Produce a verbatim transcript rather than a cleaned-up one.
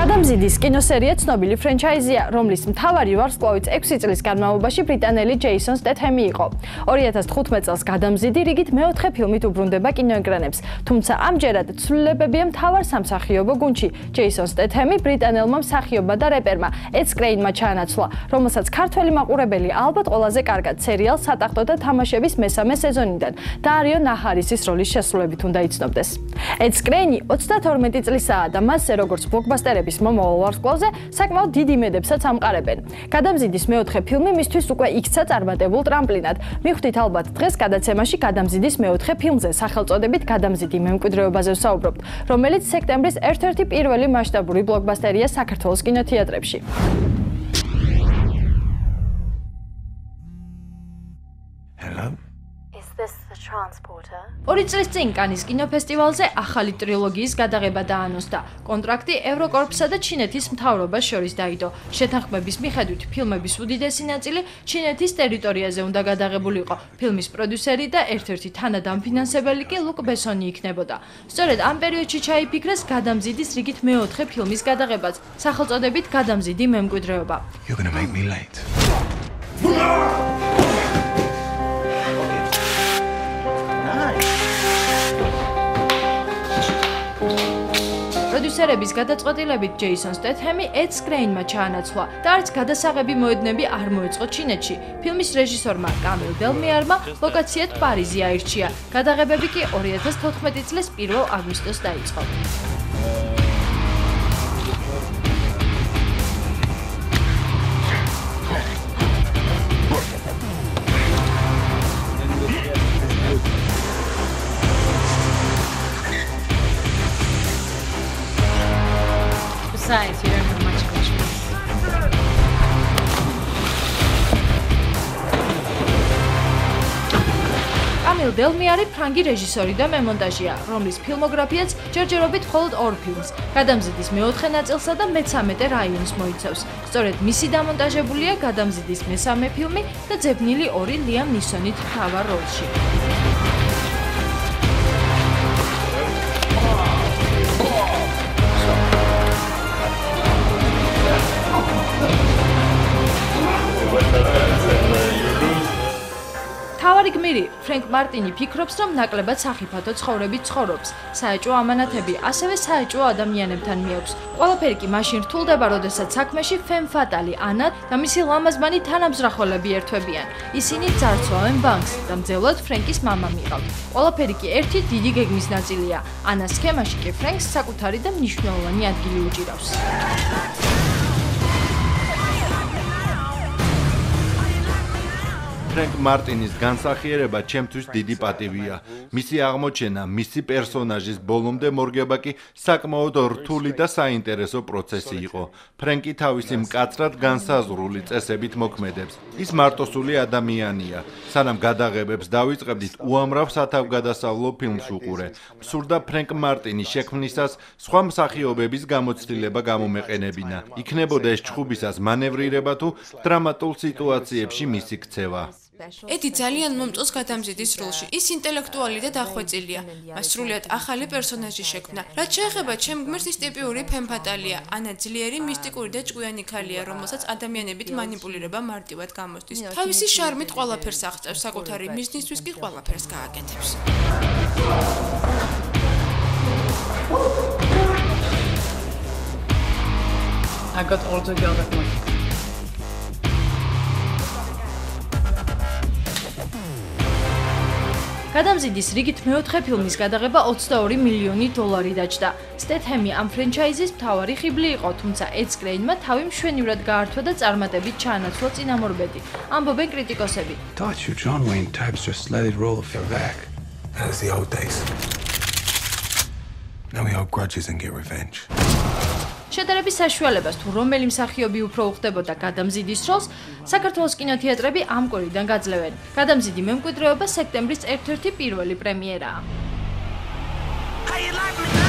გადამზიდის კინოსერია ცნობილი ფრენჩაიზია, რომლის მთავარი ვარსკვლავიც ექვსი წლის განმავლობაში ბრიტანელი ჯეისონ სტეთემი იყო. ორი ათას თხუთმეტ წელს გადამზიდი რიგით მეოთხე ფილმით უბრუნდება კინოეკრანებს, თუმცა ამჯერად ცვლილებებია მთავარ სამსახიობო გუნდში. ჯეისონ სტეთემი ბრიტანელმა მსახიობმა და რეპერმა ედ სკრეინმა ჩაანაცვლა, რომელსაც ქართველი მაყურებელი ალბათ ყველაზე კარგად სერიალ სატახტო და თამაშების მესამე სეზონიდან და არიო ნაჰარისის როლის შესრულებით უნდა იცნობდეს. ედ სკრეინი ოცდათორმეტი წლისაა და მასზე როგორც ბლოკბასტერების მომავალ ვარსკვლავზე საკმაოდ დიდ იმედებსაც ამყარებენ. გადამზიდის მეოთხე ფილმი მისთვის უკვე იქცა წარმატებულ ტრამპლინად. მივხვდით ალბათ დღეს გადაცემაში გადამზიდის მეოთხე ფილმზე, სახელწოდებით გადამზიდი მემკვიდრეობაზე ვსაუბრობთ, რომელიც სექტემბრის ერთ-ერთი პირველი მასშტაბური ბლოკბასტერია საქართველოს კინოთეატრებში. ორი წლის წინ კანის კინოფესტივალზე ახალი ტრილოგიის გადაღება დაანონსდა. კონტრაქტი ევროკორპსა და ჩინეთის მთავრობას შორის დაიდო. შეთანხმების მიხედვით ფილმების უდიდესი ნაწილი ჩინეთის ტერიტორიაზე უნდა გადაღებულიყო. ფილმის პროდიუსერი და ერთ-ერთი თანადამფინანსებელი კი ლუკ ბესონი იქნებოდა. სწორედ ამ პერიოდში ჩაიფიქრეს გადამზიდის რიგით მეოთხე ფილმის გადაღებაც, სახელწოდებით გადამზიდი მემკვიდრეობა. პროდიუსერების გადაწყვეტილებით ჯეისონ სტეთემი ედ სკრეინმა ჩაანაცვლა და არც გადასაღები მოედნები არ მოეწყო ჩინეთში. ფილმის რეჟისორმა კამილ დელმიარმა ლოკაციად პარიზი აირჩია. გადაღებები კი ორი ათას თოთხმეტი წლის პირველ აგვისტოს დაიწყო. Besides, you don't have much control. კამილ დელმიარი ფრანგი რეჟისორი და მემონტაჟია, რომლის ფილმოგრაფიაც ჯერჯერობით მხოლოდ ორ ფილმს, გადამზიდის მეოთხე ნაწილსა და მეცამეტე რაიონს მოიცავს. სწორედ მისი დამონტაჟებულია გადამზიდის მესამე ფილმი და ძებნილი ორი ლიამ ნისონით მთავარ როლში. თავარი გმირი ფრენკ მარტინი ფიქრობს, რომ ნაკლებად სახიფათო ცხოვრებით ცხოვრობს. საეჭვო ამანათები ასევე საეჭვო ადამიანებთან მიაქვს. ყველაფერი კი მაშინ რთულდება, როდესაც საქმეში ფემ ფატალი ანა და მისი ლამაზმანი თანამზრახველები ერთვებიან. ისინი ძარცვავენ ბანკს და მძევლად ფრენკის მამა მიყავთ. ყველაფერი კი ერთი დიდი გეგმის ნაწილია. ანას სქემაში კი ფრენკს საკუთარი და მნიშვნელოვანი ადგილი უჭირავს. ფრენკ მარტინის განსახიერება ჩემთვის დიდი პატივია. მისი აღმოჩენა, მისი პერსონაჟის ბოლომდე მორგება კი საკმაოდ რთული და საინტერესო პროცესი იყო. ფრენკი თავისი მკაცრად განსაზღვრული წესებით მოქმედებს. ის მარტოსული ადამიანია. სანამ გადაღებებს დავიწყებდით, უამრავ სათავგადასავლო ფილმს უყურე. მსურდა ფრენკ მარტინის შექმნისას სხვა მსახიობების გამოცდილება გამომეყენებინა. იქნებოდა ეს ჩხუბისას მანევრირება თუ დრამატულ სიტუაციებში მისი ქცევა. ედი ძალიან მომწონს გადამზიდის როლში. ის ინტელექტუალი და დახვეწილია. მას სრულიად ახალი პერსონაჟი შექმნა. რაც შეეხება ჩემ გმირს, ის ტიპიური ფემფატალია. ანა ძლიერი, მისტიკური და ჭკვიანი ქალია, რომელსაც ადამიანებით მანიპულირება მარტივად გამოსდის. თავისი შარმით ყველაფერს აღწევს, საკუთარი მიზნისთვის კი ყველაფერს გააკეთებს. I got all the girls at once. გადამზიდის რიგით მეოთხე ფილმის გადაღება ოცდაორი მილიონი დოლარი დაჯდა. სტეთემი ამ ფრენჩაიზის მთავარი ხიბლი იყო, თუმცა ედ სკრეინმა თავი მშვენივრად გაართვა და წარმატებით ჩაანაცვლა წინამორბედი. ამბობენ კრიტიკოსები. Thought you John Wayne types just let it roll off your back. That's the old days. Now we hold grudges and get revenge. შედარების საშუალებას თუ რომელი მსახიობი უფრო უხდებოდა გადამზიდის როლს, საქართველოს კინოთეატრები ამ კვირიდან გაძლევენ. გადამზიდი მემკვიდრეობა სექტემბრის ერთ-ერთი პირველი პრემიერაა.